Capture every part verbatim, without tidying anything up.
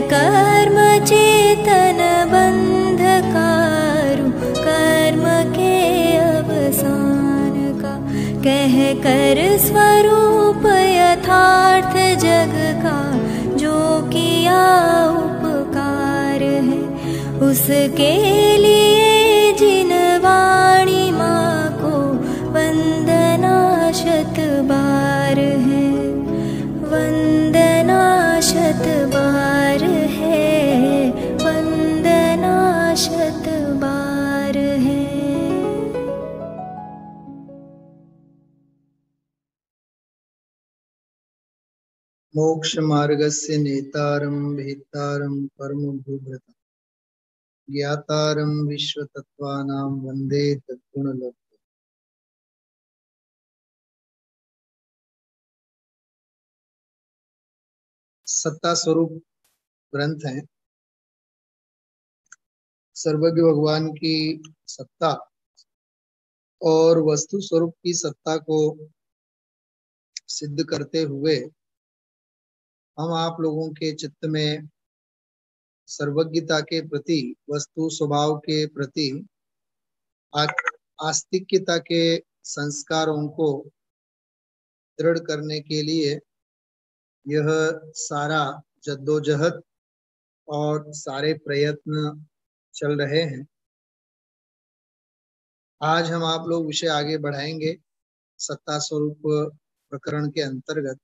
कर्म चेतन बंधकारु कर्म के अवसान का, कह कर स्वरूप यथार्थ जग का जो किया उपकार है, उसके लिए जिन वाणी माँ को वंदना शत बार है, वंदना शत बार है, वंदना शत बार है। मोक्ष मार्गस्य नेतारं भेत्तारं परमभूभृतं, ज्ञातारं विश्वतत्त्वानां वन्दे तद्गुणलब्धम्। सत्ता स्वरूप ग्रंथ है। सर्वज्ञ भगवान की सत्ता और वस्तु स्वरूप की सत्ता को सिद्ध करते हुए हम आप लोगों के चित्त में सर्वज्ञता के प्रति, वस्तु स्वभाव के प्रति आस्तिक्यता के संस्कारों को दृढ़ करने के लिए यह सारा जद्दोजहद और सारे प्रयत्न चल रहे हैं। आज हम आप लोग विषय आगे बढ़ाएंगे। सत्ता स्वरूप प्रकरण के अंतर्गत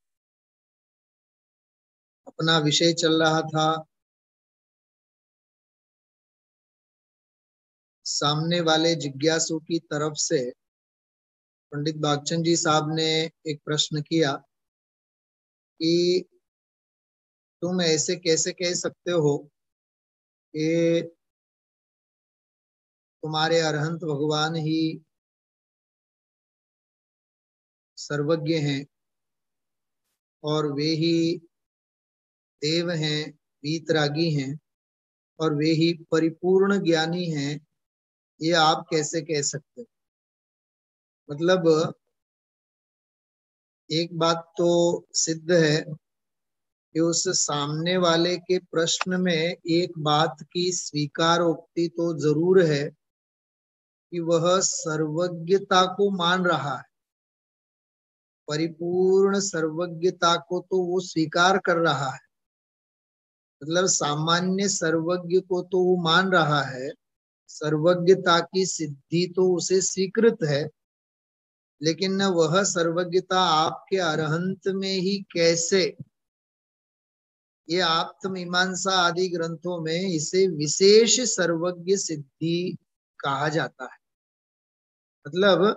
अपना विषय चल रहा था सामने वाले जिज्ञासु की तरफ से। पंडित बागचंद जी साहब ने एक प्रश्न किया कि तुम ऐसे कैसे कह सकते हो कि तुम्हारे अरहंत भगवान ही सर्वज्ञ हैं और वे ही देव हैं, वीतरागी हैं और वे ही परिपूर्ण ज्ञानी हैं, ये आप कैसे कह सकते हो? मतलब एक बात तो सिद्ध है कि उस सामने वाले के प्रश्न में एक बात की स्वीकारोक्ति तो जरूर है कि वह सर्वज्ञता को मान रहा है, परिपूर्ण सर्वज्ञता को तो वो स्वीकार कर रहा है। मतलब सामान्य सर्वज्ञ को तो वो मान रहा है, सर्वज्ञता की सिद्धि तो उसे स्वीकृत है, लेकिन वह सर्वज्ञता आपके अरहंत में ही कैसे, ये आप्तमीमांसा आदि ग्रंथों में इसे विशेष सर्वज्ञ सिद्धि कहा जाता है। मतलब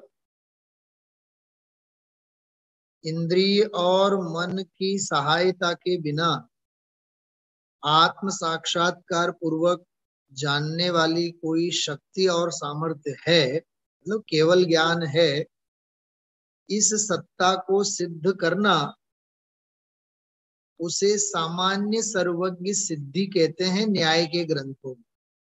इंद्रिय और मन की सहायता के बिना आत्म साक्षात्कार पूर्वक जानने वाली कोई शक्ति और सामर्थ्य है, मतलब केवल ज्ञान है, इस सत्ता को सिद्ध करना उसे सामान्य सर्वज्ञ सिद्धि कहते हैं न्याय के ग्रंथों में।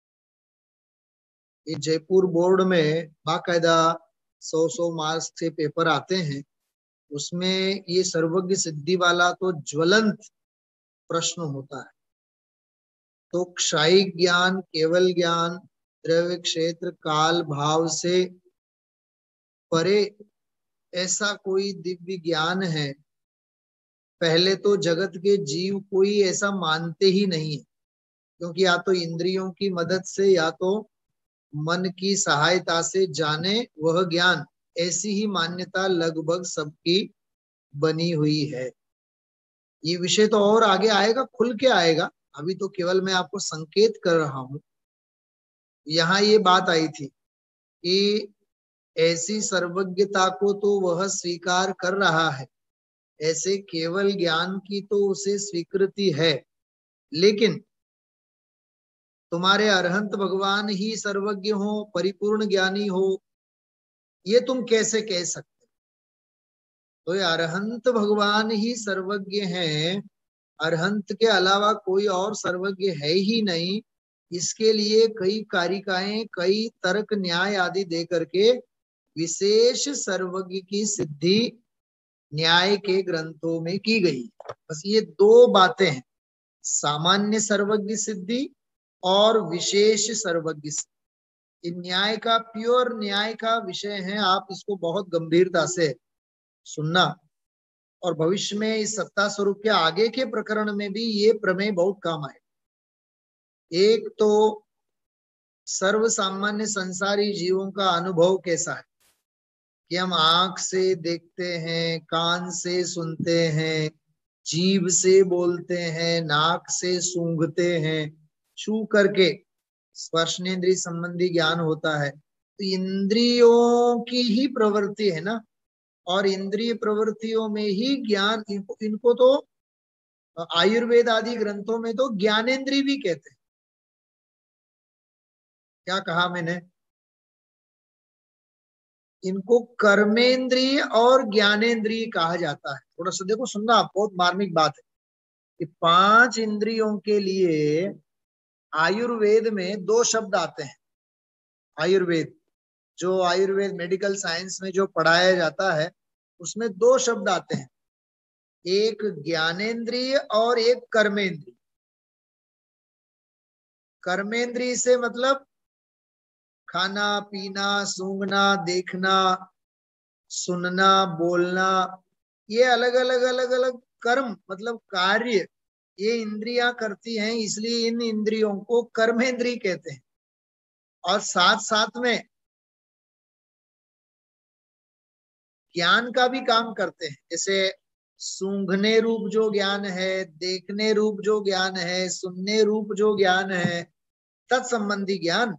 ये जयपुर बोर्ड में बाकायदा सौ सौ मार्क्स से पेपर आते हैं, उसमें ये सर्वज्ञ सिद्धि वाला तो ज्वलंत प्रश्न होता है। तो क्षायिक ज्ञान, केवल ज्ञान, द्रव्य क्षेत्र काल भाव से परे ऐसा कोई दिव्य ज्ञान है, पहले तो जगत के जीव कोई ऐसा मानते ही नहीं है, क्योंकि या तो इंद्रियों की मदद से या तो मन की सहायता से जाने वह ज्ञान, ऐसी ही मान्यता लगभग सबकी बनी हुई है। ये विषय तो और आगे आएगा, खुल के आएगा, अभी तो केवल मैं आपको संकेत कर रहा हूं। यहाँ ये बात आई थी कि ऐसी सर्वज्ञता को तो वह स्वीकार कर रहा है, ऐसे केवल ज्ञान की तो उसे स्वीकृति है, लेकिन तुम्हारे अरहंत भगवान ही सर्वज्ञ हो, परिपूर्ण ज्ञानी हो, ये तुम कैसे कह सकते? तो ये अरहंत भगवान ही सर्वज्ञ हैं, अरहंत के अलावा कोई और सर्वज्ञ है ही नहीं। इसके लिए कई कारिकाएं, कई तर्क न्याय आदि दे करके विशेष सर्वज्ञ की सिद्धि न्याय के ग्रंथों में की गई। बस ये दो बातें हैं, सामान्य सर्वज्ञ सिद्धि और विशेष सर्वज्ञ सिद्धि। इन न्याय का प्योर न्याय का विषय है, आप इसको बहुत गंभीरता से सुनना, और भविष्य में इस सत्ता स्वरूप के आगे के प्रकरण में भी ये प्रमेय बहुत काम आए। एक तो सर्व सामान्य संसारी जीवों का अनुभव कैसा है कि हम आंख से देखते हैं, कान से सुनते हैं, जीभ से बोलते हैं, नाक से सूंघते हैं, छू करके स्पर्शनेन्द्रिय संबंधी ज्ञान होता है। तो इंद्रियों की ही प्रवृत्ति है ना, और इंद्रिय प्रवृत्तियों में ही ज्ञान, इनको, इनको तो आयुर्वेद आदि ग्रंथों में तो ज्ञानेन्द्रिय भी कहते हैं। क्या कहा मैंने? इनको कर्मेंद्रिय और ज्ञानेन्द्रिय कहा जाता है। थोड़ा सा देखो, सुनना, आप, बहुत मार्मिक बात है कि पांच इंद्रियों के लिए आयुर्वेद में दो शब्द आते हैं। आयुर्वेद, जो आयुर्वेद मेडिकल साइंस में जो पढ़ाया जाता है, उसमें दो शब्द आते हैं, एक ज्ञानेन्द्रिय और एक कर्मेंद्रिय। कर्मेंद्रिय से मतलब खाना पीना, सूंघना, देखना, सुनना, बोलना, ये अलग अलग अलग अलग कर्म मतलब कार्य ये इंद्रियां करती हैं, इसलिए इन इंद्रियों को कर्मेंद्रिय कहते हैं। और साथ साथ में ज्ञान का भी काम करते हैं, जैसे सूंघने रूप जो ज्ञान है, देखने रूप जो ज्ञान है, सुनने रूप जो ज्ञान है, तत्संबंधी ज्ञान।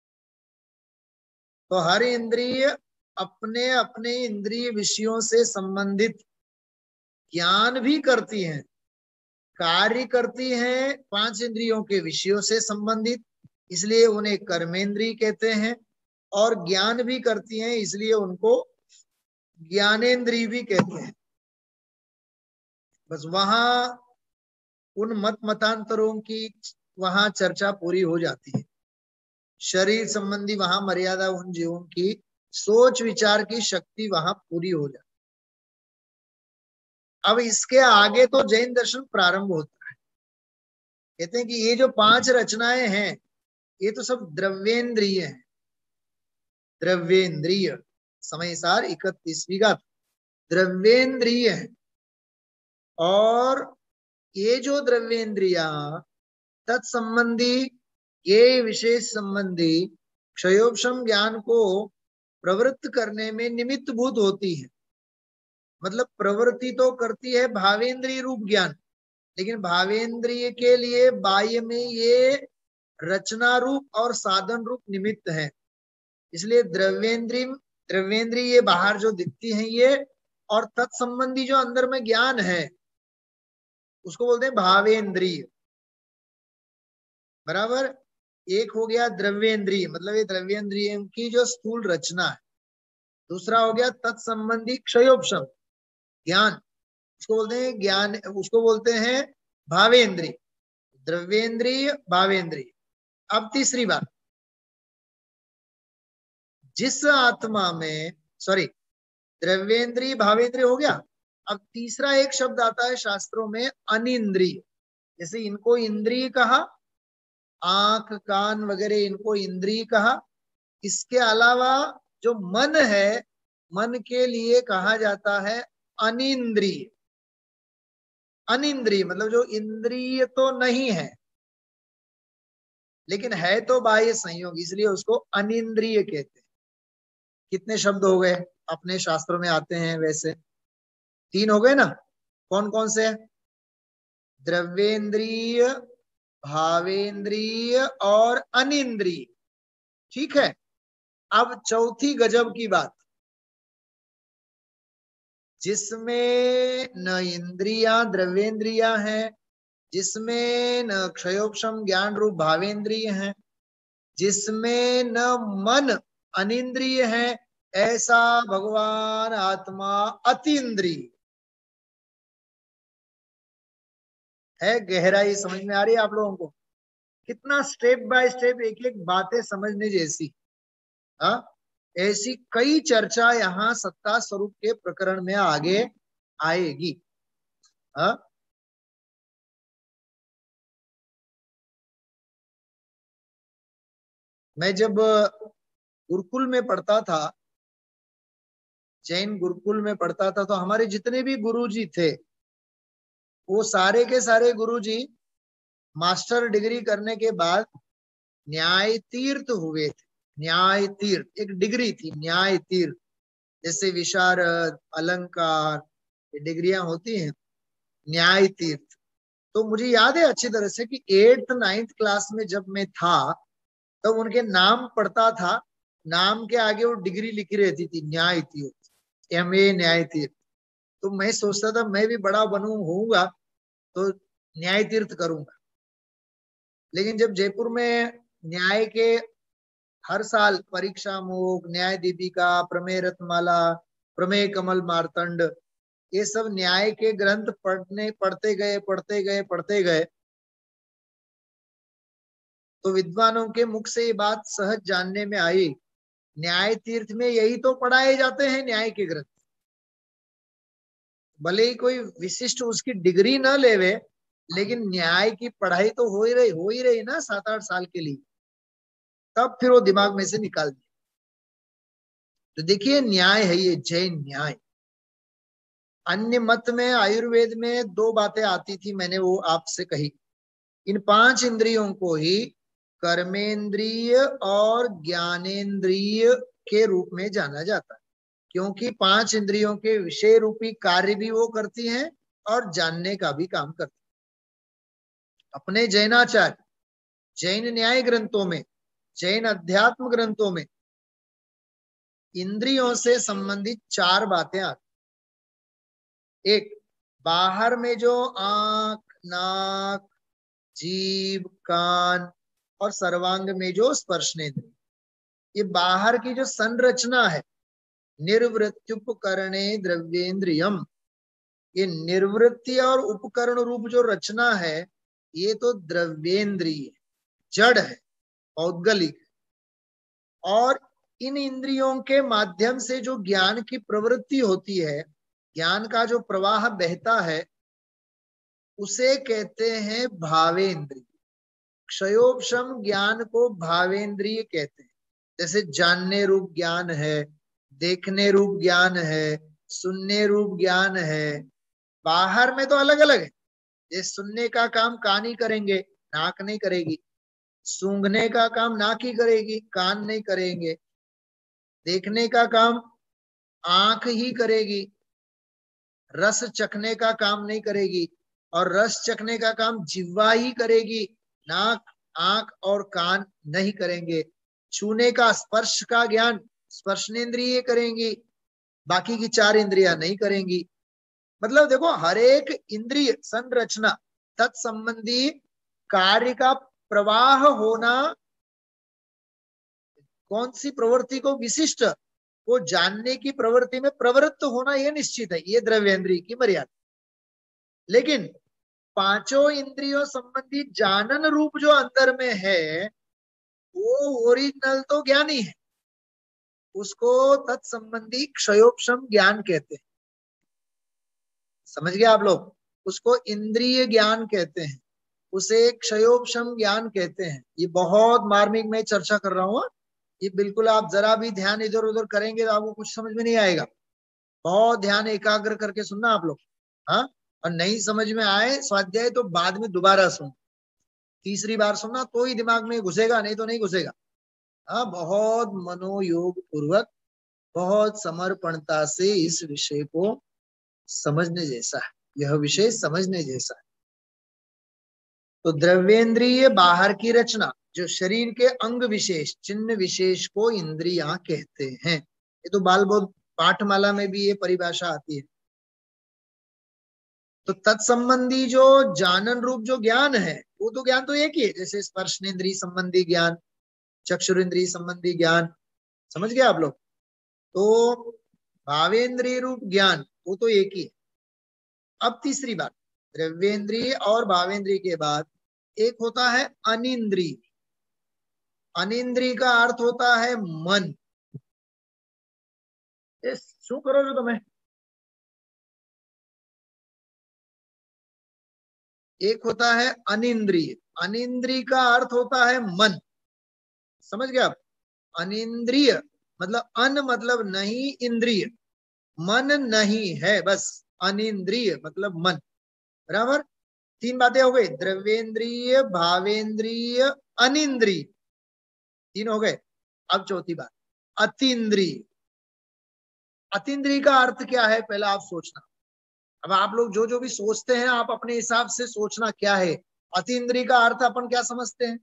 तो हर इंद्रिय अपने अपने इंद्रिय विषयों से संबंधित ज्ञान भी करती हैं, कार्य करती हैं पांच इंद्रियों के विषयों से संबंधित, इसलिए उन्हें कर्मेंद्रिय कहते हैं। और ज्ञान भी करती हैं, इसलिए उनको ज्ञानेन्द्रिय भी कहते हैं। बस वहां उन मत मतांतरों की वहां चर्चा पूरी हो जाती है। शरीर संबंधी वहां मर्यादा उन जीवों की सोच विचार की शक्ति वहां पूरी हो जाती। अब इसके आगे तो जैन दर्शन प्रारंभ होता है। कहते हैं कि ये जो पांच रचनाएं हैं ये तो सब द्रव्येंद्रिय हैं। द्रव्येंद्रिय समय सार इकतीसवीं का द्रव्येंद्रिय है। और ये जो द्रव्येंद्रिया तत्संबंधी ये विशेष संबंधी क्षयोपशम ज्ञान को प्रवृत्त करने में निमित्त भूत होती है। मतलब प्रवृत्ति तो करती है भावेंद्रिय रूप ज्ञान, लेकिन भावेंद्रिय के लिए बाह्य में ये रचना रूप और साधन रूप निमित्त है। इसलिए द्रव्येंद्रिय द्रव्येंद्रिय ये बाहर जो दिखती हैं ये, और तत्संबंधी जो अंदर में ज्ञान है उसको बोलते हैं भावेंद्रिय। बराबर। एक हो गया द्रव्येंद्रिय, मतलब ये द्रव्येंद्रिय की जो स्थूल रचना है। दूसरा हो गया तत्संबंधी क्षयोपशम ज्ञान, उसको बोलते हैं ज्ञान, उसको बोलते हैं भावेंद्रिय। द्रव्येंद्रिय, भावेंद्रिय। अब तीसरी बात, जिस आत्मा में, सॉरी, द्रव्येंद्रिय भावेंद्रिय हो गया। अब तीसरा एक शब्द आता है शास्त्रों में अनिंद्रिय। जैसे इनको इंद्रिय कहा, आंख कान वगैरह इनको इंद्रिय कहा। इसके अलावा जो मन है, मन के लिए कहा जाता है अनिंद्रिय। अनिंद्रिय मतलब जो इंद्रिय तो नहीं है लेकिन है तो बाह्य संयोग, इसलिए उसको अनिंद्रिय कहते हैं। कितने शब्द हो गए अपने शास्त्रों में आते हैं? वैसे तीन हो गए ना। कौन कौन से? द्रव्येंद्रिय, भावेंद्रिय और अनिंद्रिय। ठीक है। अब चौथी गजब की बात, जिसमें न इंद्रियां द्रव्येंद्रिया हैं, जिसमें न क्षयोपशम ज्ञान रूप भावेंद्रिय हैं, जिसमें न मन अनिंद्रिय है, ऐसा भगवान आत्मा अतीन्द्रिय है। गहराई समझ में आ रही है आप लोगों को? कितना स्टेप बाय स्टेप एक एक बातें समझने जैसी। हाँ, ऐसी कई चर्चा यहाँ सत्ता स्वरूप के प्रकरण में आगे आएगी। हाँ, मैं जब गुरुकुल में पढ़ता था, जैन गुरुकुल में पढ़ता था, तो हमारे जितने भी गुरुजी थे वो सारे के सारे गुरुजी मास्टर डिग्री करने के बाद न्याय तीर्थ हुए थे। न्याय तीर्थ एक डिग्री थी, न्याय तीर्थ, जैसे विशारद, अलंकार, ये डिग्रियां होती हैं, न्याय तीर्थ। तो मुझे याद है अच्छी तरह से कि एट्थ नाइन्थ क्लास में जब मैं था तब तो उनके नाम पढ़ता था, नाम के आगे वो डिग्री लिखी रहती थी, न्याय तीर्थ, एम ए न्याय तीर्थ। तो मैं सोचता था मैं भी बड़ा बनू होऊंगा तो न्याय तीर्थ करूंगा। लेकिन जब जयपुर में न्याय के हर साल परीक्षा मुख, न्याय दीपिका, प्रमेय रत्नमाला, प्रमेय कमल मार्तंड, ये सब न्याय के ग्रंथ पढ़ने पढ़ते गए पढ़ते गए पढ़ते गए तो विद्वानों के मुख से ये बात सहज जानने में आई, न्याय तीर्थ में यही तो पढ़ाए जाते हैं न्याय के ग्रंथ। भले ही कोई विशिष्ट उसकी डिग्री न लेवे, लेकिन न्याय की पढ़ाई तो हो ही रही हो ही रही ना सात आठ साल के लिए। तब फिर वो दिमाग में से निकाल दिया। तो देखिए न्याय है ये जैन न्याय। अन्य मत में, आयुर्वेद में दो बातें आती थी, मैंने वो आपसे कही। इन पांच इंद्रियों को ही कर्मेंद्रिय और ज्ञानेन्द्रिय के रूप में जाना जाता है, क्योंकि पांच इंद्रियों के विषय रूपी कार्य भी वो करती हैं और जानने का भी काम करती है। अपने जैनाचार्य जैन न्याय ग्रंथों में, जैन अध्यात्म ग्रंथों में इंद्रियों से संबंधित चार बातें आती। एक, बाहर में जो आंख, नाक, जीभ, कान और सर्वांग में जो स्पर्शनेंद्रिय, ये बाहर की जो संरचना है, निर्वृत्त्युपकरणे द्रव्येन्द्रियम, ये निर्वृत्ति और उपकरण रूप जो रचना है ये तो द्रव्येन्द्रिय, जड़ है, औद्गलिक। और इन इंद्रियों के माध्यम से जो ज्ञान की प्रवृत्ति होती है, ज्ञान का जो प्रवाह बहता है, उसे कहते हैं भावेंद्रिय। क्षयोपशम ज्ञान को भावेंद्रिय कहते हैं। जैसे जानने रूप ज्ञान है, देखने रूप ज्ञान है, सुनने रूप ज्ञान है। बाहर में तो अलग अलग है, ये सुनने का काम कान ही करेंगे, नाक नहीं करेगी। सूंघने का काम नाक ही करेगी, कान नहीं करेंगे। देखने का काम आंख ही करेगी, रस चखने का काम नहीं करेगी। और रस चखने का काम जिह्वा ही करेगी, नाक, आंख और कान नहीं करेंगे। छूने का, स्पर्श का ज्ञान स्पर्शनेन्द्रिय करेंगी, बाकी की चार इंद्रियां नहीं करेंगी। मतलब देखो, हर एक इंद्रिय संरचना, तत्संबंधी कार्य का प्रवाह होना, कौन सी प्रवृत्ति को विशिष्ट, वो जानने की प्रवृत्ति में प्रवृत्त होना यह निश्चित है, ये द्रव्येंद्रिय की मर्यादा। लेकिन पांचों इंद्रियों संबंधी जानन रूप जो अंदर में है वो ओरिजिनल तो ज्ञान ही है, उसको तत्संबंधी क्षयोपशम ज्ञान कहते हैं। समझ गए आप लोग? उसको इंद्रिय ज्ञान कहते हैं, उसे क्षयोपशम ज्ञान कहते हैं। ये बहुत मार्मिक में चर्चा कर रहा हूं, ये बिल्कुल आप जरा भी ध्यान इधर उधर करेंगे तो आपको कुछ समझ में नहीं आएगा। बहुत ध्यान एकाग्र करके सुनना आप लोग। हाँ, और नहीं समझ में आए स्वाध्याय तो बाद में दोबारा सुन, तीसरी बार सुनना तो ही दिमाग में घुसेगा, नहीं तो नहीं घुसेगा। हाँ, बहुत मनोयोग पूर्वक, बहुत समर्पणता से इस विषय को समझने जैसा है, यह विषय समझने जैसा है। तो द्रव्येंद्रिय बाहर की रचना, जो शरीर के अंग विशेष, चिन्ह विशेष को इंद्रियां कहते हैं। ये तो बाल बोध पाठमाला में भी ये परिभाषा आती है। तो तत्संबंधी जो जानन रूप जो ज्ञान है, वो तो ज्ञान तो एक ही है, जैसे स्पर्शनेन्द्रिय संबंधी ज्ञान, चक्षुरेंद्रिय संबंधी ज्ञान। समझ गए आप लोग? तो भावेंद्रिय रूप ज्ञान वो तो एक ही है। अब तीसरी बात, द्रव्येंद्रिय और भावेंद्रिय के बाद एक होता है अनिंद्रिय। अनिंद्रिय का अर्थ होता है मन। शू करो जो तुम्हें, एक होता है अनिंद्रिय। अनिंद्रिय का अर्थ होता है मन। समझ गया आप? अनिंद्रिय मतलब अन मतलब नहीं, इंद्रिय मन नहीं है, बस अनिंद्रिय मतलब मन। बराबर, तीन बातें हो गई, द्रव्येंद्रिय, भावेंद्रिय, अनिंद्रिय, तीन हो गए। अब चौथी बात, अतीन्द्रिय। अतीन्द्रिय का अर्थ क्या है पहला आप सोचना। अब आप लोग जो जो भी सोचते हैं आप अपने हिसाब से सोचना क्या है। अतीन्द्रिय का अर्थ अपन क्या समझते हैं?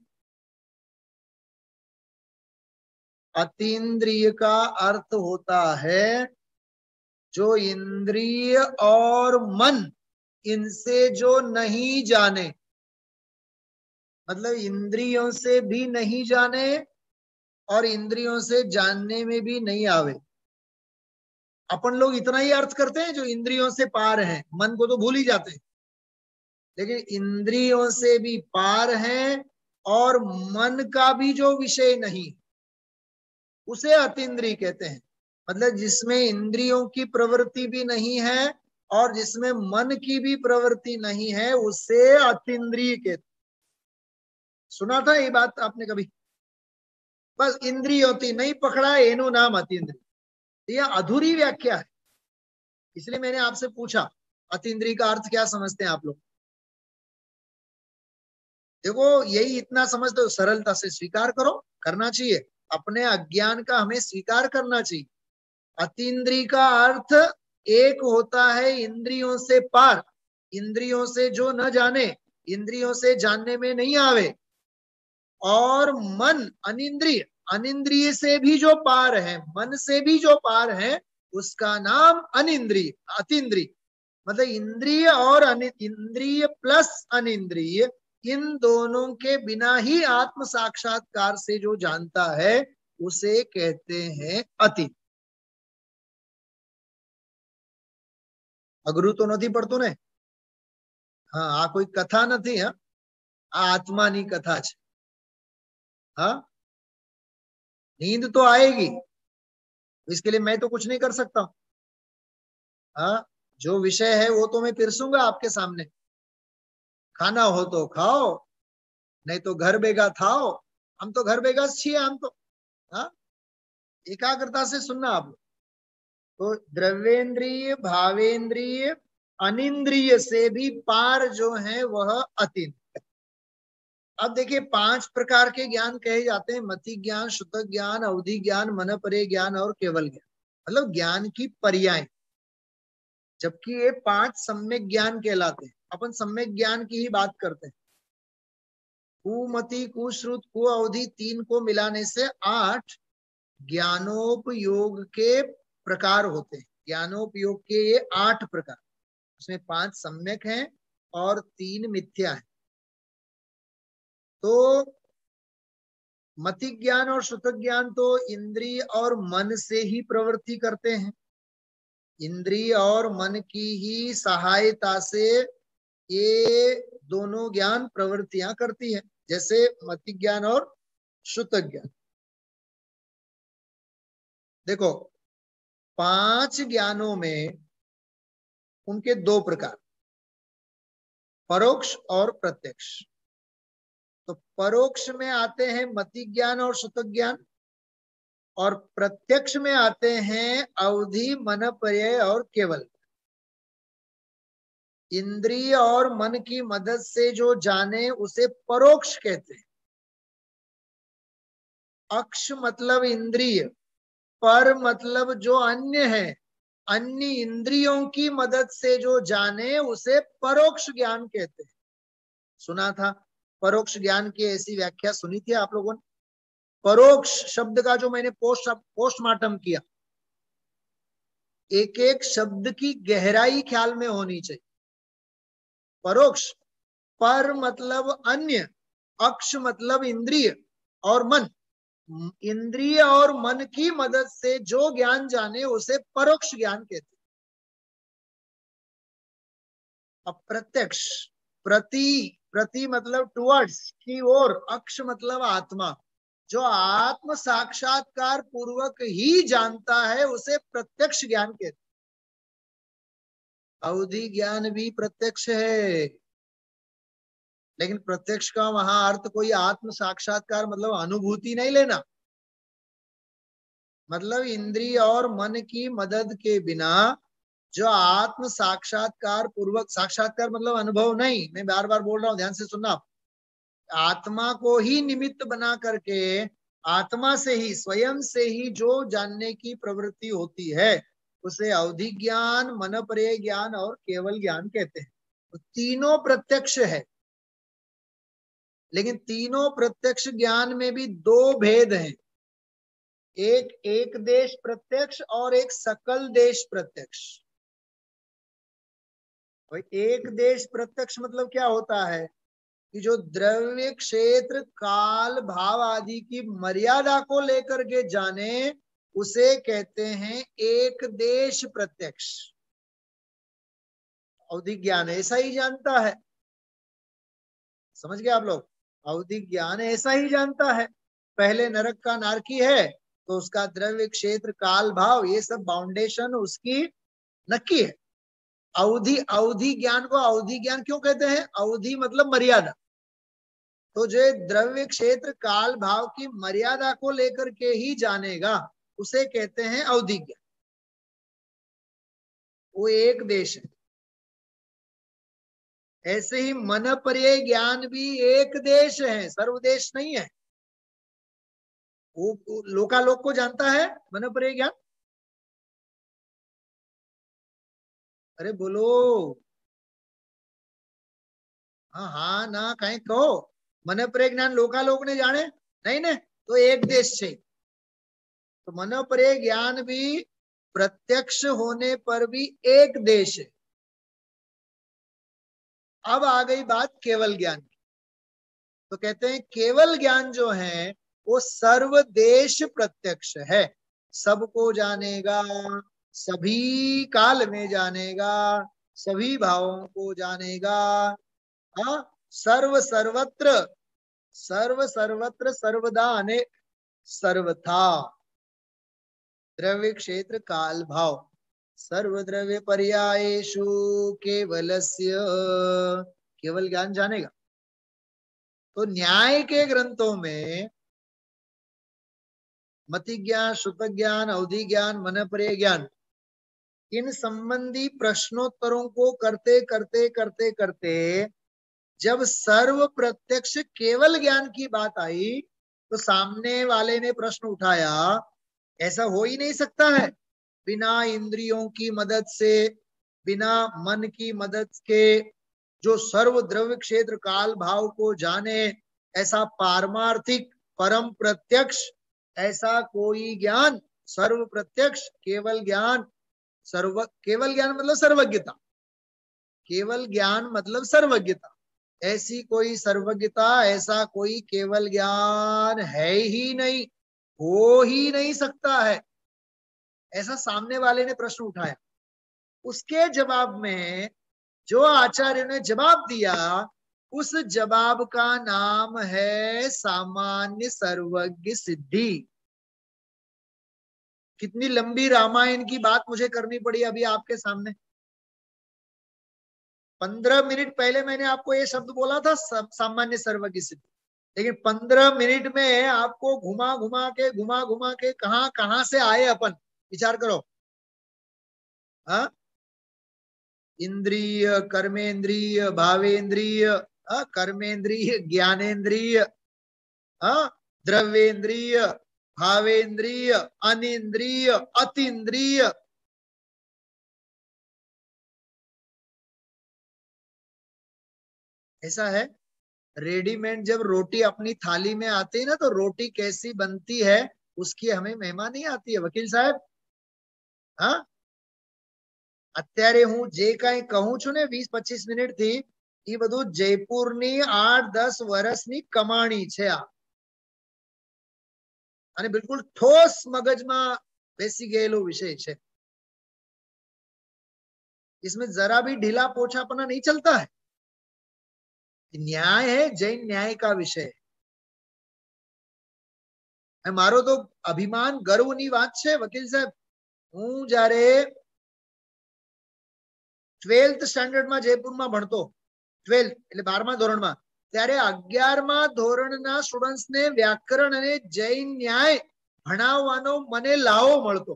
अतीन्द्रिय का अर्थ होता है जो इंद्रिय और मन इनसे जो नहीं जाने, मतलब इंद्रियों से भी नहीं जाने और इंद्रियों से जानने में भी नहीं आवे। अपन लोग इतना ही अर्थ करते हैं जो इंद्रियों से पार है, मन को तो भूल ही जाते हैं, लेकिन इंद्रियों से भी पार है और मन का भी जो विषय नहीं, उसे अतीन्द्रिय कहते हैं। मतलब जिसमें इंद्रियों की प्रवृत्ति भी नहीं है और जिसमें मन की भी प्रवृत्ति नहीं है, उसे अतीन्द्रिय कहते हैं। सुना था ये बात आपने कभी? बस इंद्रिय होती नहीं पकड़ा, एनु नाम अतीन्द्रिय। यह अधूरी व्याख्या है, इसलिए मैंने आपसे पूछा अतीन्द्रिय का अर्थ क्या समझते हैं आप लोग। देखो यही इतना समझते हो, सरलता से स्वीकार करो, करना चाहिए, अपने अज्ञान का हमें स्वीकार करना चाहिए। अतीन्द्रिय का अर्थ एक होता है इंद्रियों से पार, इंद्रियों से जो न जाने, इंद्रियों से जानने में नहीं आवे, और मन अनिंद्रिय, अनिंद्रिय से भी जो पार है, मन से भी जो पार है, उसका नाम अनिंद्रिय, अतीन्द्रिय। मतलब इंद्रिय और इंद्रिय प्लस अनिंद्रिय, इन दोनों के बिना ही आत्म साक्षात्कार से जो जानता है उसे कहते हैं अति। अगरू तो नहीं पड़तो ने? हाँ, आ कोई कथा नहीं, हाँ आत्मा नी कथा है। हाँ, नींद तो आएगी, इसके लिए मैं तो कुछ नहीं कर सकता। हाँ, जो विषय है वो तो मैं पिरसूंगा आपके सामने। खाना हो तो खाओ, नहीं तो घर बेगा थाओ। हम तो घर बेगा छिए हम तो। हाँ, एकाग्रता से सुनना आप। तो द्रव्येंद्रिय, भावेंद्रिय, अनिंद्रिय से भी पार जो है वह अतीन्द्रिय। अब देखिए पांच प्रकार के ज्ञान कहे जाते हैं, मति ज्ञान, शुद्ध ज्ञान, अवधि ज्ञान, मनपरे ज्ञान और केवल ज्ञान, मतलब ज्ञान की पर्याय। जबकि ये पांच सम्यक ज्ञान कहलाते हैं। अपन सम्यक ज्ञान की ही बात करते हैं। कुमति, कुश्रुत, कु अवधि, तीन को मिलाने से आठ ज्ञानोपयोग के प्रकार होते हैं। ज्ञानोपयोग के ये आठ प्रकार, उसमें पांच सम्यक हैं और तीन मिथ्या हैं। तो मति ज्ञान और श्रुत ज्ञान तो इंद्रिय और मन से ही प्रवृत्ति करते हैं, इंद्रिय और मन की ही सहायता से ये दोनों ज्ञान प्रवृत्तियां करती है, जैसे मति ज्ञान और श्रुत ज्ञान। देखो पांच ज्ञानों में उनके दो प्रकार, परोक्ष और प्रत्यक्ष। तो परोक्ष में आते हैं मति ज्ञान और श्रुत ज्ञान, और प्रत्यक्ष में आते हैं अवधि, मनपर्यय और केवल। इंद्रिय और मन की मदद से जो जाने उसे परोक्ष कहते हैं। अक्ष मतलब इंद्रिय, पर मतलब जो अन्य है, अन्य इंद्रियों की मदद से जो जाने उसे परोक्ष ज्ञान कहते हैं। सुना था परोक्ष ज्ञान की ऐसी व्याख्या सुनी थी आप लोगों ने? परोक्ष शब्द का जो मैंने पोस्ट पोस्टमार्टम किया, एक एक शब्द की गहराई ख्याल में होनी चाहिए। परोक्ष, पर मतलब अन्य, अक्ष मतलब इंद्रिय और मन, इंद्रिय और मन की मदद से जो ज्ञान जाने उसे परोक्ष ज्ञान कहते हैं। अप्रत्यक्ष, प्रति, प्रति मतलब टुवर्ड्स, की ओर, अक्ष मतलब आत्मा, जो आत्म साक्षात्कार पूर्वक ही जानता है उसे प्रत्यक्ष ज्ञान कहते हैं। अवधि ज्ञान भी प्रत्यक्ष है, लेकिन प्रत्यक्ष का वहां अर्थ कोई आत्म साक्षात्कार मतलब अनुभूति नहीं लेना, मतलब इंद्रिय और मन की मदद के बिना जो आत्म साक्षात्कार पूर्वक, साक्षात्कार मतलब अनुभव नहीं, मैं बार बार बोल रहा हूं, ध्यान से सुनना। आत्मा को ही निमित्त बना करके आत्मा से ही, स्वयं से ही जो जानने की प्रवृत्ति होती है उसे अवधि ज्ञान, मनपरेय ज्ञान और केवल ज्ञान कहते हैं। तो तीनों प्रत्यक्ष है, लेकिन तीनों प्रत्यक्ष ज्ञान में भी दो भेद हैं, एक एक देश प्रत्यक्ष और एक सकल देश प्रत्यक्ष। एक देश प्रत्यक्ष मतलब क्या होता है कि जो द्रव्य, क्षेत्र, काल, भाव आदि की मर्यादा को लेकर के जाने उसे कहते हैं एक देश प्रत्यक्ष। अवधि ज्ञान ऐसा ही जानता है, समझ गए आप लोग? अवधि ज्ञान ऐसा ही जानता है, पहले नरक का नारकी है तो उसका द्रव्य, क्षेत्र, काल, भाव ये सब बाउंडेशन उसकी नक्की है। अवधि, अवधि ज्ञान को अवधि ज्ञान क्यों कहते हैं? अवधि मतलब मर्यादा, तो जो द्रव्य, क्षेत्र, काल, भाव की मर्यादा को लेकर के ही जानेगा उसे कहते हैं अवधि ज्ञान, वो एक देश है। ऐसे ही मनपर्यय ज्ञान भी एक देश है, सर्वदेश नहीं है। वो लोकालोक को जानता है मनपर्यय ज्ञान। अरे बोलो, हाँ हाँ ना कहीं कहो, मनपर्यय ज्ञान लोकालोक ने जाने नहीं ने, तो एक देश से। तो मनपर्यय ज्ञान भी प्रत्यक्ष होने पर भी एक देश है। अब आ गई बात केवल ज्ञान की, तो कहते हैं केवल ज्ञान जो है वो सर्वदेश प्रत्यक्ष है, सबको जानेगा, सभी काल में जानेगा, सभी भावों को जानेगा, हाँ, सर्व सर्वत्र, सर्व सर्वत्र सर्वदा अने सर्वथा, द्रव्य, क्षेत्र, काल, भाव, सर्वद्रव्य पर्यायेषु केवलस्य, केवल ज्ञान जानेगा। तो न्याय के ग्रंथों में मति ज्ञान, श्रुत ज्ञान, अवधि ज्ञान, मनपर्यय ज्ञान, इन संबंधी प्रश्नोत्तरों को करते करते करते करते जब सर्व प्रत्यक्ष केवल ज्ञान की बात आई तो सामने वाले ने प्रश्न उठाया, ऐसा हो ही नहीं सकता है बिना इंद्रियों की मदद से, बिना मन की मदद के जो सर्व द्रव्य, क्षेत्र, काल, भाव को जाने, ऐसा पारमार्थिक परम प्रत्यक्ष, ऐसा कोई ज्ञान, सर्व प्रत्यक्ष केवल ज्ञान, सर्व केवल ज्ञान मतलब सर्वज्ञता, केवल ज्ञान मतलब सर्वज्ञता, ऐसी कोई सर्वज्ञता, ऐसा कोई केवल ज्ञान है ही नहीं, हो ही नहीं सकता है, ऐसा सामने वाले ने प्रश्न उठाया। उसके जवाब में जो आचार्य ने जवाब दिया उस जवाब का नाम है सामान्य सर्वज्ञ सिद्धि। कितनी लंबी रामायण की बात मुझे करनी पड़ी अभी आपके सामने। पंद्रह मिनट पहले मैंने आपको ये शब्द बोला था सामान्य सर्वज्ञ सिद्धि, लेकिन पंद्रह मिनट में आपको घुमा घुमा के घुमा घुमा के कहां कहां से आए अपन, विचार करो। हाँ, इंद्रिय, कर्मेंद्रिय, भावेंद्रिय, कर्मेंद्रिय, ज्ञानेन्द्रिय, द्रव्येन्द्रिय, भावेंद्रिय, अनिंद्रिय, अतीन्द्रिय, ऐसा है। रेडीमेड जब रोटी अपनी थाली में आती है ना तो रोटी कैसी बनती है उसकी हमें महिमा नहीं आती है वकील साहब। हाँ, અત્યારે હું જે કઈ કહું છું ને વીસ પચીસ મિનિટ થી એ બધું જયપુરની આઠ દસ વર્ષની કમાણી છે આ, અને બિલકુલ ઠોસ મગજમાં બેસી ગયેલો વિષય છે, इसमें जरा भी ढीला पोछापना नहीं चलता है, न्याय है, जैन न्याय का विषय है। मारो तो अभिमान गर्वनी बात है वकील साहब, हूँ जયારે ट्वेल्थ स्टैंडर्ड में जयपुर में भणतो, ट्वेल्थ એટલે બારમા ધોરણમાં ત્યારે અગિયારમા ધોરણના સ્ટુડન્ટ્સને વ્યાકરણ અને જૈન ન્યાય ભણાવવાનો મને લાવો મળતો.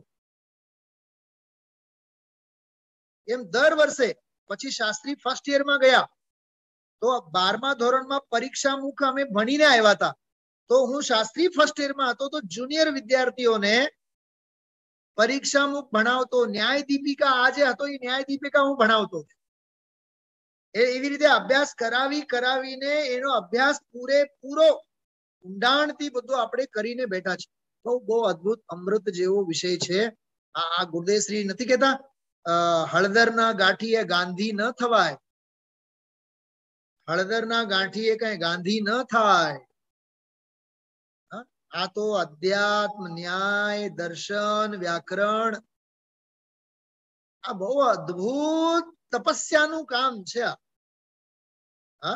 એમ દર વર્ષે. પછી શાસ્ત્રી ફર્સ્ટ યરમાં ગયા તો બારમા ધોરણમાં પરીક્ષા મુખ અમે ભણીને આવ્યા હતા. તો હું શાસ્ત્રી ફર્સ્ટ યરમાં હતો તો જુનિયર વિદ્યાર્થીઓને પરીક્ષા મુખ ભણાવતો. ન્યાય દીપિકા આ જે હતો એ ન્યાય દીપિકા હું ભણાવતો. એ એવી રીતે અભ્યાસ કરાવી કરાવીને એનો અભ્યાસ પૂરેપૂરો ઊંડાણથી બધું આપણે કરીને બેઠા છે. બહુ બહુ અદભુત અમૃત જેવો વિષય છે. આ ગુરુદેવશ્રી નથી કહેતા હળદરના ગાંઠીએ ગાંધી ન થવાય. હળદરના ગાંઠીએ કઈ ગાંધી ન થાય. આ તો અધ્યાત્મ, ન્યાય, દર્શન, વ્યાકરણ આ બહુ અદભુત તપસ્યાનું કામ છે. હા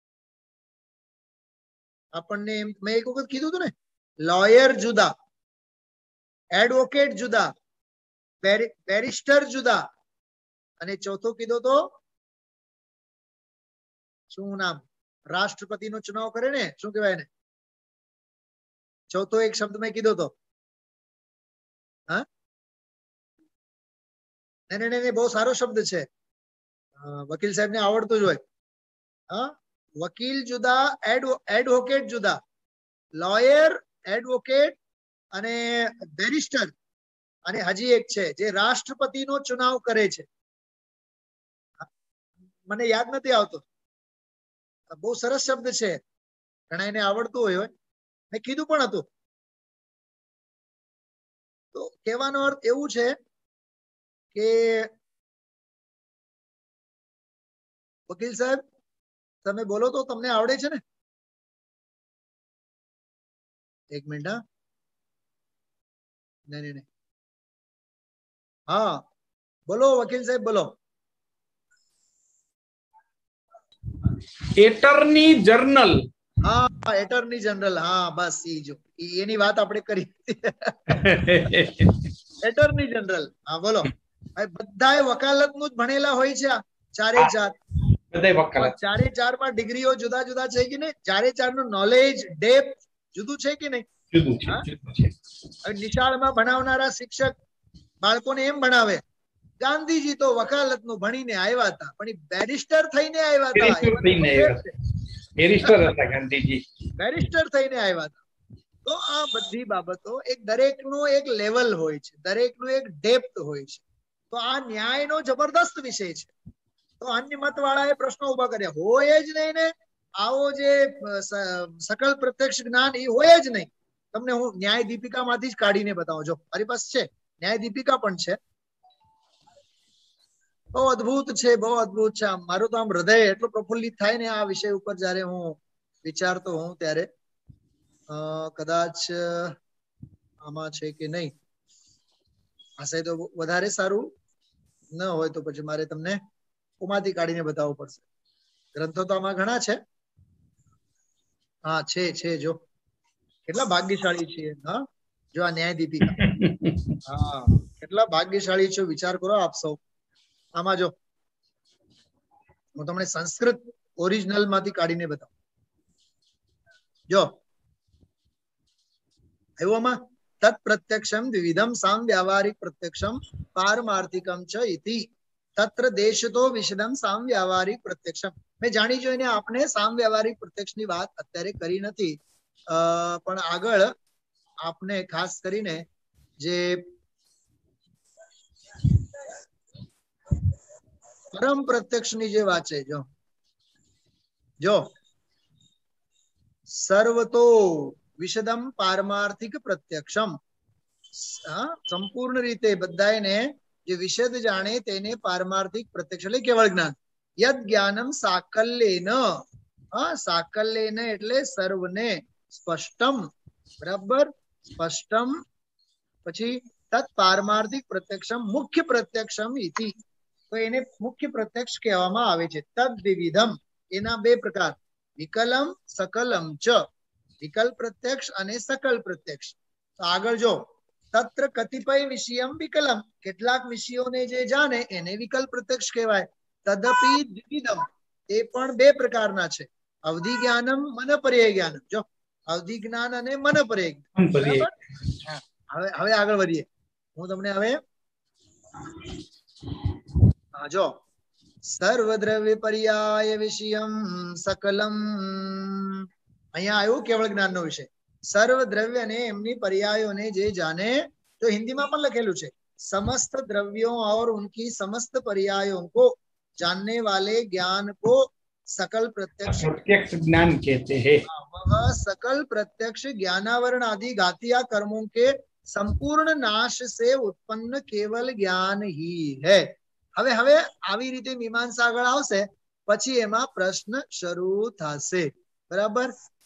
આપણને મેં એક વખત કીધું હતું ને, લોયર જુદા, એડવોકેટ જુદા, બેરિસ્ટર જુદા, અને ચોથો કીધો તો શું નામ, રાષ્ટ્રપતિનો ચુનાવ કરે ને શું કહેવાય ને, ચોથો એક શબ્દ મેં કીધો તો. હા નહીં નહીં બહુ સારો શબ્દ છે, વકીલ સાહેબ ને આવડતું જ હોય. હા વકીલ જુદા, એડવોકેટ જુદા, લોયર, એડવોકેટ અને બેરિસ્ટર, અને હજી એક છે જે રાષ્ટ્રપતિનો ચુનાવ કરે છે. મને યાદ નથી આવતો. બહુ સરસ શબ્દ છે, ઘણા એને આવડતું હોય. મેં કીધું પણ હતું. તો કહેવાનો અર્થ એવું છે કે વકીલ સાહેબ તમે બોલો તો તમને આવડે છે ને? એક મિનિટ. હા નહીં નહીં હા બોલો વકીલ સાહેબ બોલો. Attorney general. હા એટર્ની જનરલ. હા બસ ઈ જો એની વાત આપણે કરી. Attorney general. હા બોલો. બધા વકાલતનું જ ભણેલા હોય છે ચારે ચાર. ચારે ચાર માં ડિગ્રીઓ જુદા જુદા છે કે નહીં? ચારે ચાર નું નોલેજ ડેપ્થ જુદું છે કે નહીં? જુદું છે. નિશાળમાં ભણાવનારા શિક્ષક બાળકોને એમ ભણાવે, ગાંધીજી તો વકાલત નું ભણીને આવ્યા હતા પણ બેરિસ્ટર થઈને આવ્યા હતા. બેરિસ્ટર હતા ગાંધીજી, બેરિસ્ટર થઈને આવ્યા હતા. તો આ બધી બાબતો એક દરેકનું એક લેવલ હોય છે, દરેકનું એક ડેપ્થ હોય છે. તો આ ન્યાયનો જબરદસ્ત વિષય છે. તો અન્ય મત વાળાએ પ્રશ્નો ઉભા કર્યા. હોય જ નહીં ને આવો જે સકલ પ્રત્યક્ષ જ્ઞાન એ હોય જ નહીં. તમને હું ન્યાય દીપિકા માંથી જ કાઢીને બતાવું. જો મારી પાસે છે ન્યાય દીપિકા પણ છે. બહુ અદભુત છે, બહુ અદભુત છે. મારું તો આમ હૃદય એટલું પ્રફુલ્લિત થાય ને આ વિષય ઉપર જયારે હું વિચારતો હોઉં ત્યારે. કદાચ આમાં છે કે નહીં હશે તો વધારે સારું, ન હોય તો પછી મારે તમને ઉમાંથી કાઢીને બતાવવું પડશે. ગ્રંથો તો આમાં ઘણા છે. હા છે છે જો કેટલા ભાગ્યશાળી છીએ. હા જો આ ન્યાય દીપિકા. હા કેટલા ભાગ્યશાળી છો વિચાર કરો આપ સૌ. આમાં જો હું તમને સંસ્કૃત ઓરિજિનલ માંથી કાઢીને બતાવું. જો એવું આમાં તત્ પ્રત્યક્ષમ દ્વિવિધમ સામ વ્યાવહારિક પ્રત્યક્ષમ પારમાર્થિકમ ચ ઇતિ તત્ર દેશતો વિશદમ સામ વ્યાવહારિક પ્રત્યક્ષમ. મેં જાણી જોઈને આપણે સામ વ્યાવહારિક પ્રત્યક્ષની વાત અત્યારે કરી નથી, પણ આગળ આપને ખાસ કરીને જે પરમ પ્રત્યક્ષની જે વાત છે, જો જો સર્વતો વિશદમ પારમાર્થિક પ્રત્યક્ષમ, સંપૂર્ણ રીતે બધાને જે વિશદ જાણે તેને પારમાર્થિક પ્રત્યક્ષ એટલે કેવળ જ્ઞાન. યદ જ્ઞાનમ સાકલ્યેન, હા સાકલ્યેન એટલે સર્વને, સ્પષ્ટમ બરાબર સ્પષ્ટમ, પછી તત્ પારમાર્થિક પ્રત્યક્ષમ મુખ્ય પ્રત્યક્ષમ ઇતિ. તો એને મુખ્ય પ્રત્યક્ષ કહેવામાં આવે છે. તદ દ્વિવિધમ એના બે પ્રકાર, વિકલમ સકલમ ચ. વિકલ પ્રત્યક્ષ અને સકલ પ્રત્યક્ષ. તો આગળ જો તત્ર કતિપય વિષયમ વિકલમ, કેટલાક વિષયોને જે જાણે એને વિકલ પ્રત્યક્ષ કહેવાય. તદપી દ્વિવિધમ એ પણ બે પ્રકારના છે. અવધિ જ્ઞાનમ મન પર્યાય જ્ઞાનમ. જો અવધિ જ્ઞાન અને મન પર્યાય જ્ઞાન. બરાબર. હવે હવે આગળ વધીએ. હું તમને હવે જો સર્વદ્રવ્ય પર્યાય વિષયમ સકલમ, અહીંયા આવ્યું કેવળ જ્ઞાન નો વિષય. સર્વ દ્રવ્ય ને એમની પર્યાયોને જે જાણે, તો હિન્દીમાં પણ લખેલું છે समस्त द्रव्यों और उनकी समस्त पर्यायों को जानने वाले ज्ञान को सकल प्रत्यक्ष प्रत्यक्ष ज्ञान कहते हैं. वह सकल प्रत्यक्ष ज्ञानावरण आदि घातिया कर्मों के संपूर्ण नाश से उत्पन्न केवल ज्ञान ही है. હવે હવે આવી રીતે મીમાંસા આગળ આવશે, પછી એમાં પ્રશ્ન શરૂ થશે. બરાબર.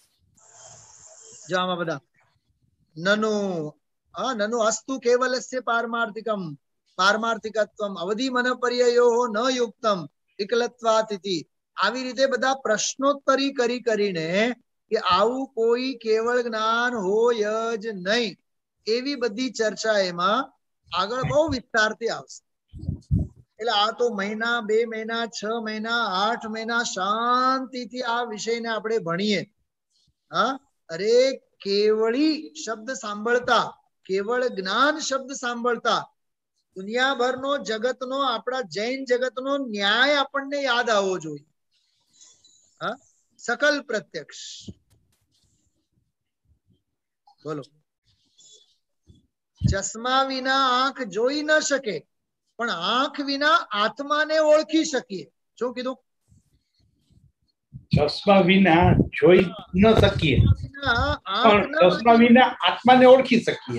જો આમાં બધા નનો હા નનો અસ્તુ કેવલસ્ય પારમાર્થિકમ પારમાર્થિકત્વમ અવધિ મન પર્યયો ન યુક્તમ વિકલત્વાતિથિ. આવી રીતે બધા પ્રશ્નોત્તરી કરી કરીને કે આવું કોઈ કેવળ જ્ઞાન હોય જ નહીં, એવી બધી ચર્ચા એમાં આગળ બહુ વિસ્તારથી આવશે. એટલે આ તો મહિના, બે મહિના, છ મહિના, આઠ મહિના શાંતિથી આ વિષયને આપણે ભણીએ. હા, અરે કેવળી શબ્દ સાંભળતા, કેવળ જ્ઞાન શબ્દ સાંભળતા દુનિયાભરનો જગતનો, આપણા જૈન જગતનો ન્યાય આપણને યાદ આવવો જોઈએ. હા, સકલ પ્રત્યક્ષ. બોલો. ચશ્મા વિના આંખ જોઈ ન શકે, પણ આંખ વિના આત્માને ઓળખી શકીએ. શું કીધું? ચશ્મા વિના જોઈ ન શકીએ, પણ ચશ્મા વિના આત્માને ઓળખી શકીએ.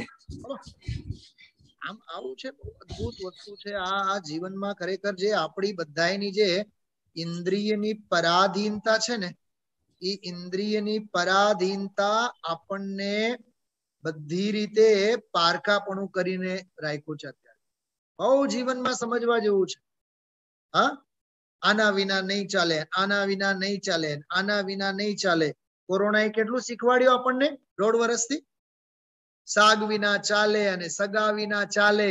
આમ આવું છે, અદભુત વસ્તુ છે આ આ જીવનમાં. ખરેખર જે આપણી બધાની જે ઇન્દ્રિયની પરાધીનતા છે ને, એ ઇન્દ્રિયની પરાધીનતા આપણને બધી રીતે પારકાપણું કરીને રાખ્યું છે. અત્યારે બહુ જીવનમાં સમજવા જેવું છે. હા, આના વિના નહીં ચાલે, આના વિના નહીં ચાલે, આના વિના નહીં ચાલે. કોરોનાએ કેટલું શીખવાડ્યું આપણને દોઢ વર્ષથી? સાગ વિના ચાલે અને સગા વિના ચાલે.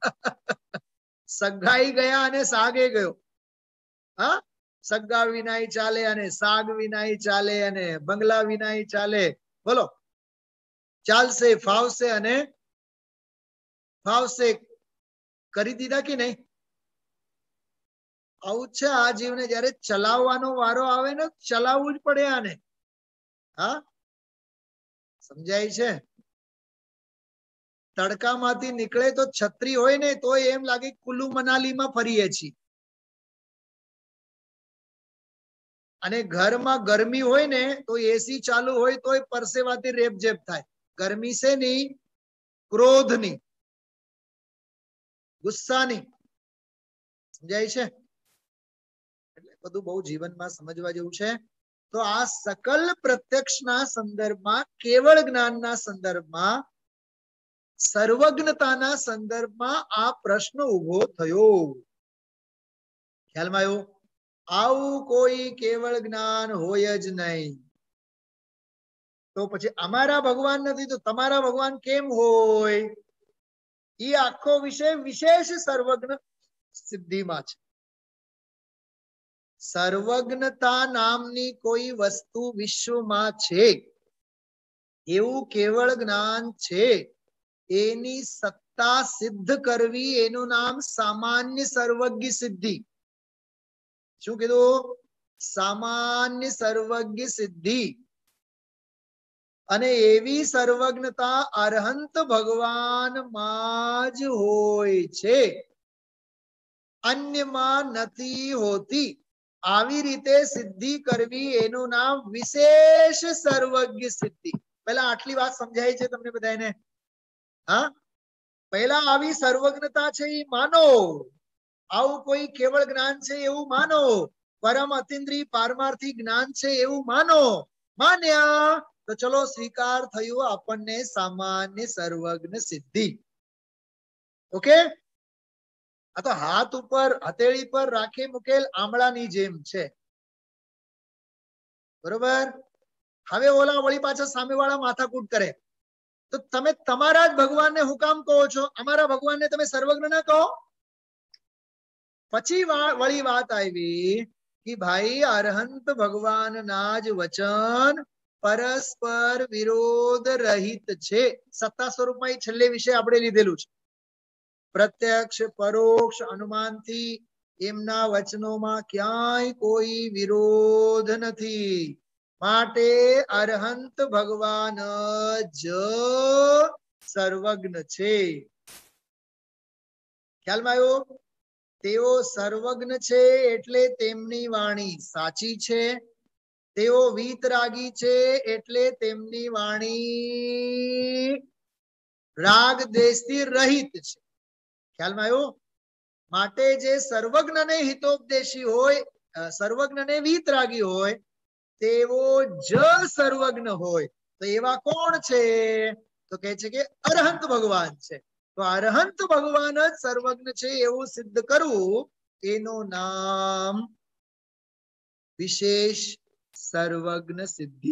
સગાઈ ગયા અને સાગે ગયો. હા, સગા વિના ચાલે અને સાગ વિના ચાલે અને બંગલા વિના ચાલે. બોલો, ચાલશે, ફાવશે અને ફાવશે કરી દીધા કે નહીં? આવું છે આ જીવને. જયારે ચલાવવાનો વારો આવે ને, ચલાવવું જ પડે આને. હા, સમજાય છે? તડકામાંથી નીકળે તો છત્રી હોય ને તો એમ લાગે કુલ્લુ મનાલીમાં ફરીએ છીએ. અને ઘરમાં ગરમી હોય ને તો એસી ચાલુ હોય તોય પરસેવાથી રેપઝેપ થાય. ગરમી છે ની, ક્રોધની, ગુસ્સાની. સમજાય છે? એટલે બધું બહુ જીવનમાં સમજવા જેવું છે. તો આ સકલ પ્રત્યક્ષના સંદર્ભમાં, કેવળ જ્ઞાનના સંદર્ભમાં, સર્વજ્ઞતાના સંદર્ભમાં આ પ્રશ્ન ઉભો થયો. ખ્યાલમાં આવ્યો? આવું કોઈ કેવળ જ્ઞાન હોય જ નહીં. તો પછી અમારા ભગવાન નથી તો તમારા ભગવાન કેમ હોય? એ આખો વિષય વિશેષ સર્વજ્ઞ સિદ્ધિમાં છે. સર્વજ્ઞતા નામની કોઈ વસ્તુ વિશ્વમાં છે, એવું કેવળ જ્ઞાન છે, એની સત્તા સિદ્ધ કરવી, એનું નામ સામાન્ય સર્વજ્ઞ સિદ્ધિ. શું કીધું? સામાન્ય સર્વજ્ઞ સિદ્ધિ. અને એવી સર્વજ્ઞતા અરહંત ભગવાનમાં જ હોય છે, અન્યમાં નથી હોતી. આવી રીતે સિદ્ધિ કરવી, એનું નામ વિશેષ સર્વજ્ઞ સિદ્ધિ. પહેલા આટલી વાત સમજાય છે તમને બધાને? હા, પહેલા આવી સર્વજ્ઞતા છે એ માનો, આવું કોઈ કેવળ જ્ઞાન છે એવું માનો, પરમ અતિન્દ્રિય પારમાર્થિક જ્ઞાન છે એવું માનો. માન્યા તો ચલો સ્વીકાર થયું આપણને સામાન્ય સર્વજ્ઞ સિદ્ધિ. ઓકે? આ તો હાથ ઉપર, હથેળી પર રાખે મુકેલ આમળાની જેમ છે. બરોબર? હવે ઓલા વળી પાછા સામેવાળા માથાકૂટ કરે તો તમે તમારા જ ભગવાનને હું કામ કહો છો? અમારા ભગવાનને તમે સર્વજ્ઞ ના કહો? પછી વળી વાત આવી कि भाई अरहंत भगवान नाज वचन परस्पर विरोध रहित छे। सत्ता स्वरूपમાં છેલ્લે વિષય આપણે લીધેલું છે। પ્રત્યક્ષ પરોક્ષ અનુમાનથી એમના વચનોમાં ક્યાંય કોઈ વિરોધ નથી। માટે અરહંત ભગવાન જ સર્વજ્ઞ છે। ખ્યાલમાં આવ્યો? તેઓ સર્વજ્ઞ છે એટલે તેમની વાણી સાચી છે। તેઓ વીતરાગી છે એટલે તેમની વાણી રાગ દેશથી રહિત છે। ખ્યાલમાં આવ્યો? માટે જે સર્વજ્ઞને હિતોપદેશી હોય, સર્વજ્ઞને વીતરાગી હોય તેવો જ સર્વજ્ઞ હોય। તો એવા કોણ છે? તો કહે છે કે અરહંત ભગવાન છે। તો અરહંત ભગવાન જ સર્વજ્ઞ છે એવું સિદ્ધ કરવું એનું નામ વિશેષ સર્વજ્ઞ સિદ્ધિ।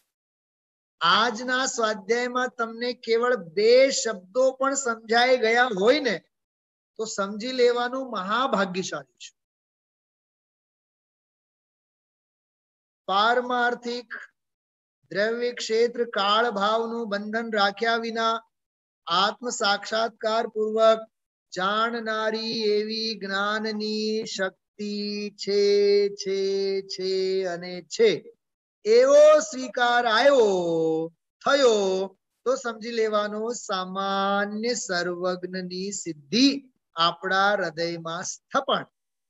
આજના સ્વાધ્યાયમાં તમને કેવળ બે શબ્દો પણ સમજાઈ ગયા હોય ને તો સમજી લેવાનું મહાભાગ્યશાળી છે। પારમાર્થિક દ્રવ્ય ક્ષેત્ર કાળ ભાવનું બંધન રાખ્યા વિના આત્મ સાક્ષાત્કાર પૂર્વક જાણનારી એવી જ્ઞાનની શક્તિ છે છે છે અને છે એવો સ્વીકાર આવ્યો થયો તો સમજી લેવાનું સામાન્ય સર્વજ્ઞની સિદ્ધિ આપણા હૃદયમાં સ્થપણ।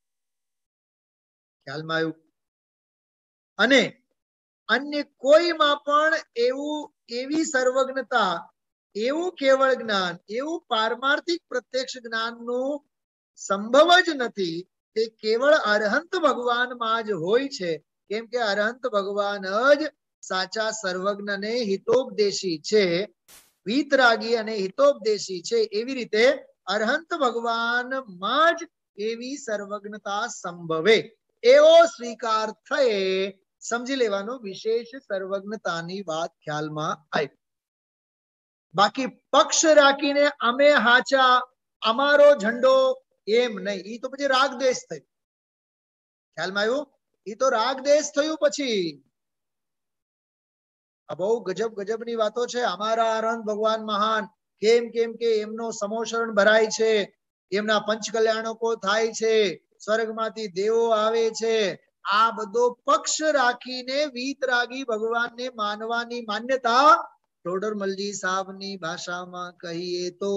ખ્યાલમાં આવ્યું? અને અન્ય કોઈમાં પણ એવું એવી સર્વજ્ઞતા, એવું કેવળ જ્ઞાન, એવું પારમાર્થિક પ્રત્યક્ષ જ્ઞાનનું સંભવ જ નથી। તે કેવળ અરહંત ભગવાનમાં જ હોય છે। કેમ કે અરહંત ભગવાન જ સાચા સર્વજ્ઞ અને હિતોપદેશી છે, વીતરાગી અને હિતોપદેશી છે। એવી રીતે અરહંત ભગવાનમાં જ એવી સર્વજ્ઞતા સંભવે એવો સ્વીકાર થયે સમજી લેવાનું વિશેષ સર્વજ્ઞતાની વાત ખ્યાલમાં આવી। બાકી પક્ષ રાખીને અમે હાચા, અમારો ઝંડો એમ નહીં, એ તો પછી રાગ દેશ થયું। ખ્યાલમાં આવ્યું? એ તો રાગ દેશ થયું। પછી આ બહુ ગજબ ગજબની વાતો છે। અમારા અરહંત ભગવાન મહાન, કેમ કેમ કે એમનો સમોશરણ ભરાય છે, એમના પંચ કલ્યાણકો થાય છે, સ્વર્ગમાંથી દેવો આવે છે। આ બધો પક્ષ રાખીને વીતરાગી ભગવાનને માનવાની માન્યતા ટોડરમલજી સાહેબની ભાષામાં કહીએ તો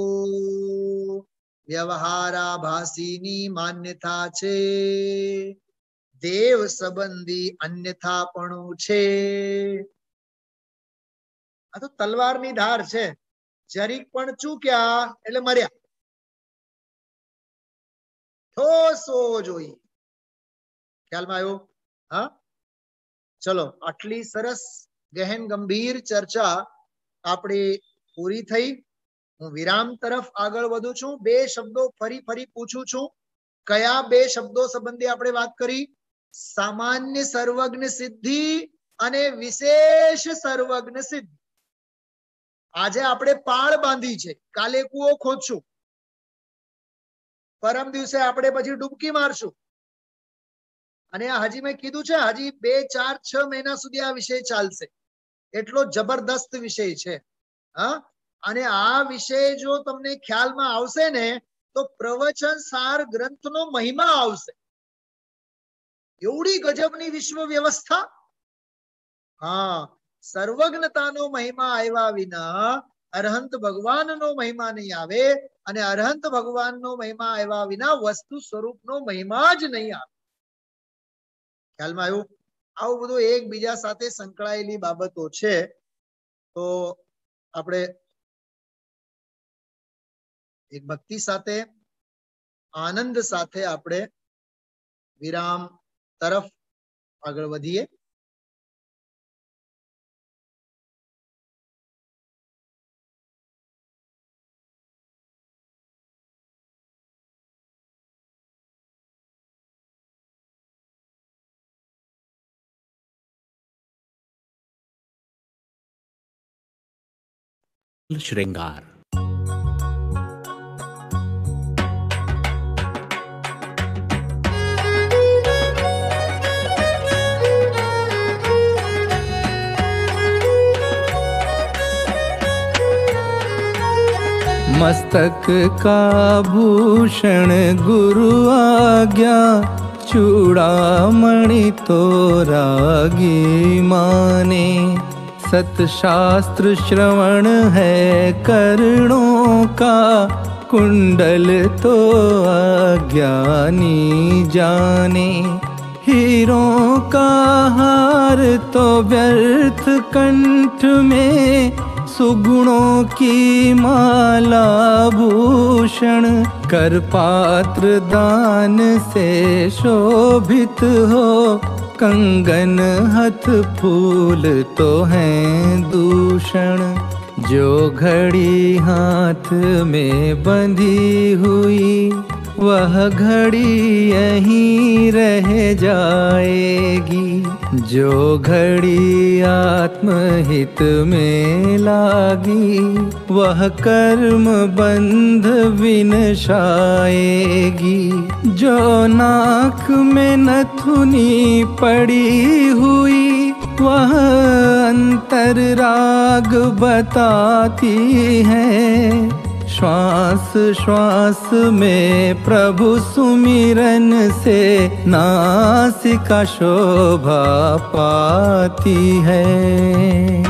વ્યવહારાભાસીની માન્યતા છે, દેવ સંબંધી અન્યથાપણું છે। આ તો તલવારની ધાર છે। જરીક પણ ચૂક્યા એટલે મર્યા, ઠોસ હોવો જોઈએ। ખ્યાલમાં આવ્યો? હા, ચલો આટલી સરસ ગહેન ગંભીર ચર્ચા આપણી પૂરી થઈ। હું વિરામ તરફ આગળ વધું છું। બે શબ્દો ફરી ફરી પૂછું છું। કયા બે શબ્દો સંબંધી આપણે વાત કરી? સામાન્ય સર્વજ્ઞ સિદ્ધિ અને વિશેષ સર્વજ્ઞ સિદ્ધિ। આજે આપણે પાળ બાંધી છે, કાલે કૂવો ખોદશું, પરમ દિવસે આપણે પછી ડૂબકી મારશું। અને હજી મેં કીધું છે હજી બે ચાર છ મહિના સુધી આ વિષય ચાલશે। એટલો જબરદસ્ત વિષય છે। હા, અને આ વિષય જો તમને ખ્યાલમાં આવશે ને તો પ્રવચન સાર ગ્રંથનો મહિમા આવશે। એવડી ગજબની વિશ્વ વ્યવસ્થા। હા, સર્વજ્ઞતાનો મહિમા આવ્યા વિના અરહંત ભગવાનનો મહિમા નહીં આવે, અને અરહંત ભગવાનનો મહિમા આવ્યા વિના વસ્તુ સ્વરૂપનો મહિમા જ નહીં આવે। ખ્યાલમાં આવ્યું? આવું બધું એકબીજા સાથે સંકળાયેલી બાબતો છે। તો આપણે એક ભક્તિ સાથે, આનંદ સાથે આપણે વિરામ તરફ આગળ વધીએ। श्रृंगार मस्तक का भूषण गुरु आज्ञा, चूड़ामणि तो रागी माने। सतशास्त्र श्रवण है कर्णों का, कुंडल तो अज्ञानी जाने। हीरों का हार तो व्यर्थ कंठ में, सुगुणों की माला भूषण। कर पात्र दान से शोभित हो, कंगन हथ फूल तो हैं दूषण। जो घड़ी हाथ में बंधी हुई, वह घड़ी यहीं रह जाएगी। जो घड़ी आत्महित में लागी, वह कर्म बंध विनशाएगी। जो नाक में नथुनी पड़ी हुई, वह अंतर राग बताती है। श्वास श्वास में प्रभु सुमिरन से, नासिका शोभा पाती है।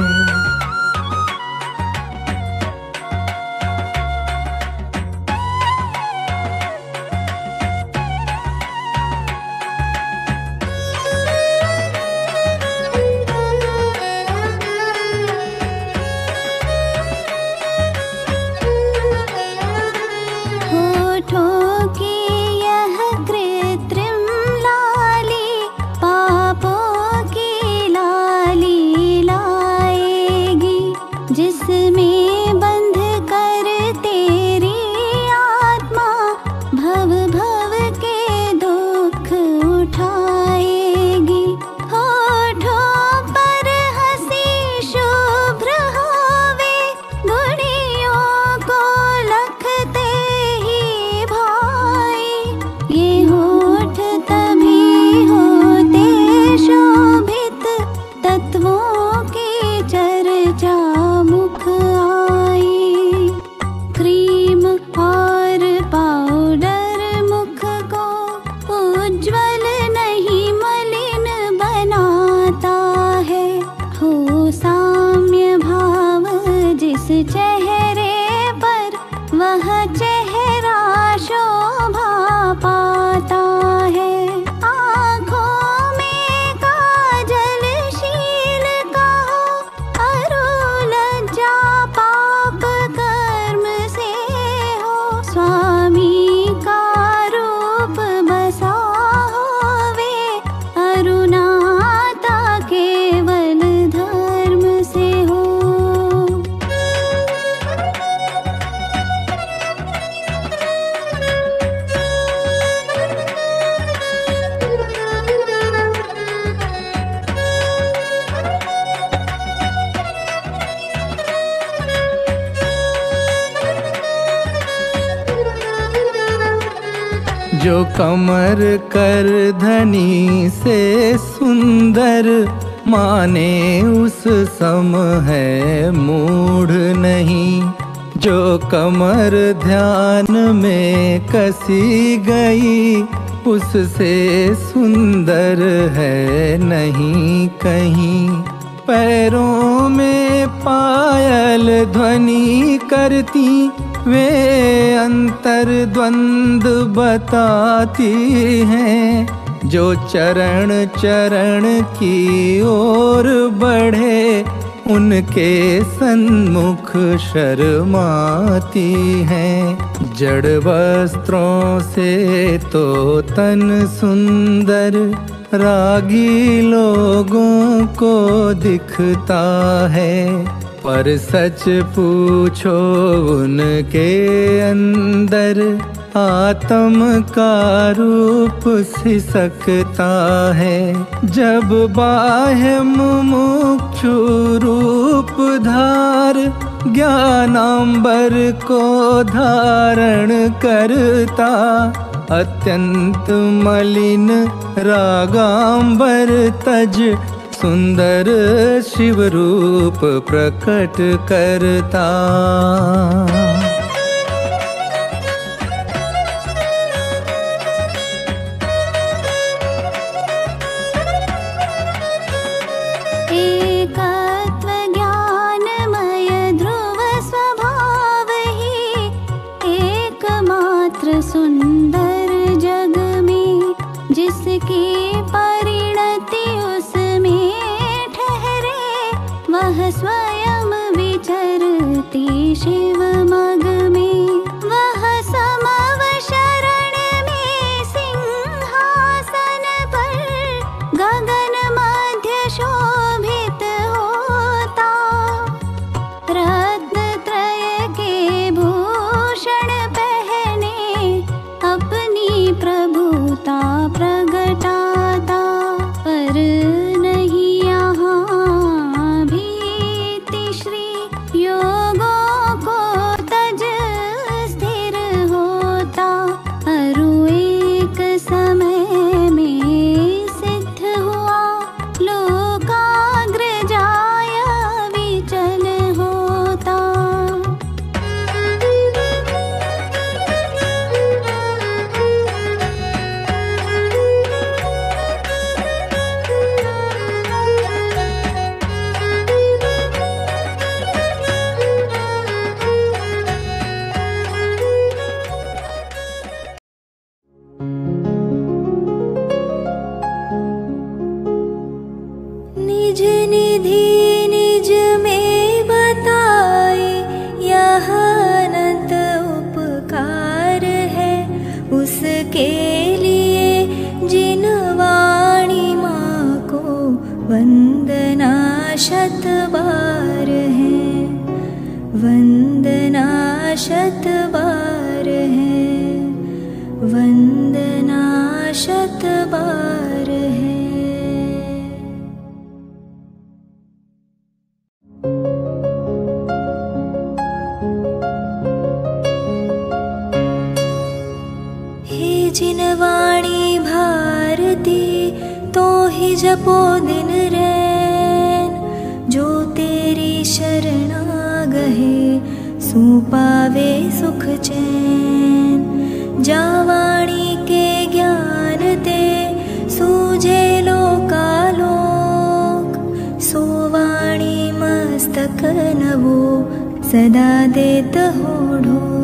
जो कमर कर धनी से सुंदर, माने उस सम है मूढ़ नहीं। जो कमर ध्यान में कसी गई, उससे सुंदर है नहीं कहीं। पैरों में पायल ध्वनि करती, वे अंतर द्वंद बताती हैं। जो चरण चरण की ओर बढ़े, उनके सन्मुख शर्माती हैं। जड़ वस्त्रों से तो तन सुंदर, रागी लोगों को दिखता है। पर सच पूछो उनके अंदर, आत्म का रूप सिसकता है। जब बाह्य मुमुक्षु रूप धार, ज्ञानांबर को धारण करता। अत्यंत मलिन रागांबर तज, सुंदर शिव रूप प्रकट करता। वह स्वयं विचरती शिव मग में, वह समव शरण में सिंहासन पर गगन मध्य शोभित होता। रत्न त्रय के भूषण पहने अपनी प्रभुता प्रगटाता। पर नहीं यहाँ भीति श्री योगों को तज स्थिर होता। अरु एक समय में सिद्ध हुआ लोकाग्र जाय विचल होता। निज निधि निज में बताए, यह अनंत उपकार है उसके लिए जिन वाणी माँ को वंदना शत बार है, वंदना शत बार है, वंदना शत बार है। हे जिन वाणी भारती तो ही जपो दिन रैन, जो तेरी शरणा गहे सो पावे सुख चैन। जा वाणी के ज्ञान ते सूझे लोकालोक, सो वाणी मस्तक नवो सदा देत हो ढोक।